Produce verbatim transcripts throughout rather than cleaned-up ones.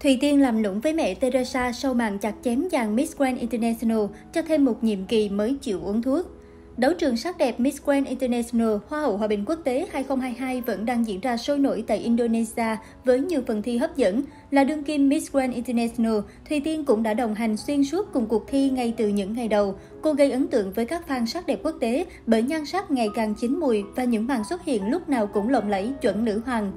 Thùy Tiên làm nũng với mẹ Teresa sau màn chặt chém chàng Miss Grand International cho thêm một nhiệm kỳ mới chịu uống thuốc. Đấu trường sắc đẹp Miss Grand International Hoa hậu Hòa bình quốc tế hai không hai hai vẫn đang diễn ra sôi nổi tại Indonesia với nhiều phần thi hấp dẫn. Là đương kim Miss Grand International, Thùy Tiên cũng đã đồng hành xuyên suốt cùng cuộc thi ngay từ những ngày đầu. Cô gây ấn tượng với các fan sắc đẹp quốc tế bởi nhan sắc ngày càng chín mùi và những màn xuất hiện lúc nào cũng lộng lẫy chuẩn nữ hoàng.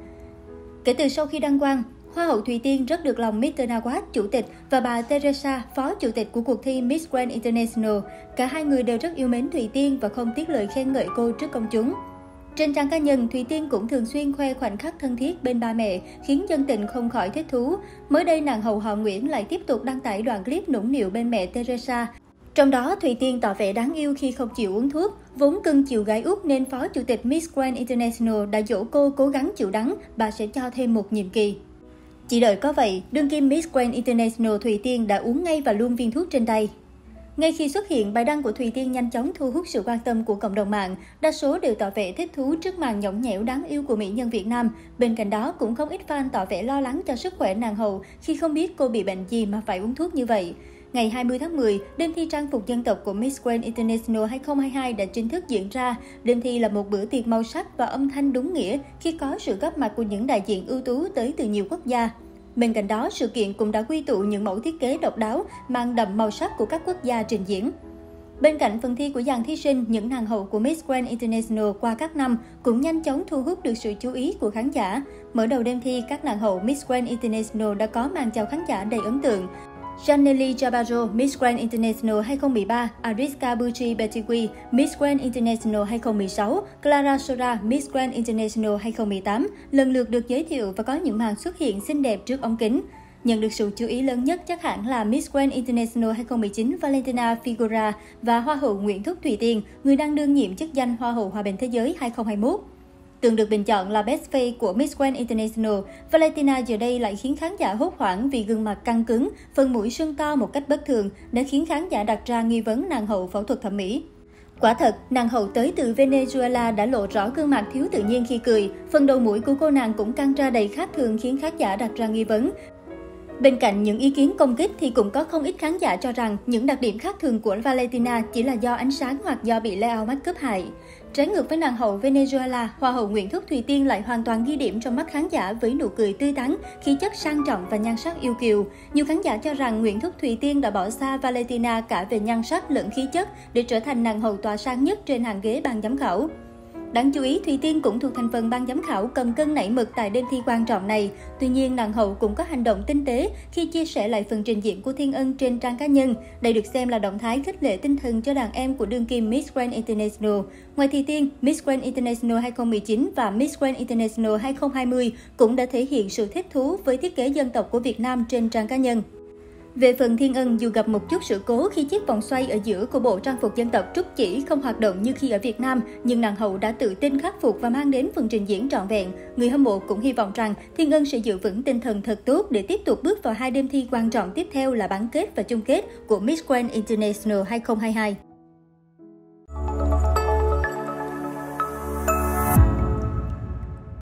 Kể từ sau khi đăng quang, Hoa hậu Thùy Tiên rất được lòng mít tơ Nawat, chủ tịch, và bà Teresa, phó chủ tịch của cuộc thi Miss Grand International. Cả hai người đều rất yêu mến Thùy Tiên và không tiếc lời khen ngợi cô trước công chúng. Trên trang cá nhân, Thùy Tiên cũng thường xuyên khoe khoảnh khắc thân thiết bên ba mẹ, khiến dân tình không khỏi thích thú. Mới đây, nàng hậu họ Nguyễn lại tiếp tục đăng tải đoạn clip nũng nịu bên mẹ Teresa. Trong đó, Thùy Tiên tỏ vẻ đáng yêu khi không chịu uống thuốc. Vốn cưng chiều gái út nên phó chủ tịch Miss Grand International đã dỗ cô cố gắng chịu đắng, bà sẽ cho thêm một nhiệm kỳ. Chỉ đợi có vậy, đương kim Miss Grand International Thùy Tiên đã uống ngay và luôn viên thuốc trên tay. Ngay khi xuất hiện, bài đăng của Thùy Tiên nhanh chóng thu hút sự quan tâm của cộng đồng mạng. Đa số đều tỏ vẻ thích thú trước màn nhõng nhẽo đáng yêu của mỹ nhân Việt Nam. Bên cạnh đó, cũng không ít fan tỏ vẻ lo lắng cho sức khỏe nàng hậu khi không biết cô bị bệnh gì mà phải uống thuốc như vậy. Ngày hai mươi tháng mười, đêm thi trang phục dân tộc của Miss Grand International hai không hai hai đã chính thức diễn ra. Đêm thi là một bữa tiệc màu sắc và âm thanh đúng nghĩa khi có sự góp mặt của những đại diện ưu tú tới từ nhiều quốc gia. Bên cạnh đó, sự kiện cũng đã quy tụ những mẫu thiết kế độc đáo, mang đậm màu sắc của các quốc gia trình diễn. Bên cạnh phần thi của dàn thí sinh, những nàng hậu của Miss Grand International qua các năm cũng nhanh chóng thu hút được sự chú ý của khán giả. Mở đầu đêm thi, các nàng hậu Miss Grand International đã có màn chào khán giả đầy ấn tượng. Janely Jabaro, Miss Grand International hai không một ba, Ariska Bucci Betiqui, Miss Grand International hai không một sáu, Clara Sora, Miss Grand International hai không một tám lần lượt được giới thiệu và có những màn xuất hiện xinh đẹp trước ống kính. Nhận được sự chú ý lớn nhất chắc hẳn là Miss Grand International hai không một chín Valentina Figura và Hoa hậu Nguyễn Thúc Thùy Tiên, người đang đương nhiệm chức danh Hoa hậu Hòa bình Thế giới hai không hai mốt. Từng được bình chọn là Best Face của Miss Grand International, Valentina giờ đây lại khiến khán giả hốt hoảng vì gương mặt căng cứng, phần mũi sưng to một cách bất thường, đã khiến khán giả đặt ra nghi vấn nàng hậu phẫu thuật thẩm mỹ. Quả thật, nàng hậu tới từ Venezuela đã lộ rõ gương mặt thiếu tự nhiên khi cười, phần đầu mũi của cô nàng cũng căng ra đầy khác thường khiến khán giả đặt ra nghi vấn. Bên cạnh những ý kiến công kích thì cũng có không ít khán giả cho rằng những đặc điểm khác thường của Valentina chỉ là do ánh sáng hoặc do bị layout make up hại. Trái ngược với nàng hậu Venezuela, Hoa hậu Nguyễn Thúc Thùy Tiên lại hoàn toàn ghi điểm trong mắt khán giả với nụ cười tươi tắn, khí chất sang trọng và nhan sắc yêu kiều. Nhiều khán giả cho rằng Nguyễn Thúc Thùy Tiên đã bỏ xa Valentina cả về nhan sắc lẫn khí chất để trở thành nàng hậu tỏa sáng nhất trên hàng ghế ban giám khảo. Đáng chú ý, Thùy Tiên cũng thuộc thành phần ban giám khảo cầm cân nảy mực tại đêm thi quan trọng này. Tuy nhiên, nàng hậu cũng có hành động tinh tế khi chia sẻ lại phần trình diễn của Thiên Ân trên trang cá nhân. Đây được xem là động thái khích lệ tinh thần cho đàn em của đương kim Miss Grand International. Ngoài Thùy Tiên, Miss Grand International hai không một chín và Miss Grand International hai không hai không cũng đã thể hiện sự thích thú với thiết kế dân tộc của Việt Nam trên trang cá nhân. Về phần Thiên Ân, dù gặp một chút sự cố khi chiếc vòng xoay ở giữa của bộ trang phục dân tộc Trúc Chỉ không hoạt động như khi ở Việt Nam, nhưng nàng hậu đã tự tin khắc phục và mang đến phần trình diễn trọn vẹn. Người hâm mộ cũng hy vọng rằng Thiên Ân sẽ giữ vững tinh thần thật tốt để tiếp tục bước vào hai đêm thi quan trọng tiếp theo là bán kết và chung kết của Miss Grand International hai không hai hai.